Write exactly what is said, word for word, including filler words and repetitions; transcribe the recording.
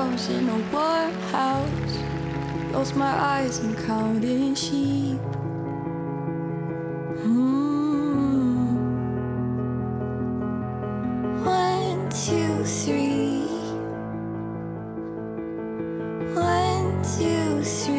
house in a warehouse. Close my eyes and counting sheep. Mm. One, two, three. One, two, three.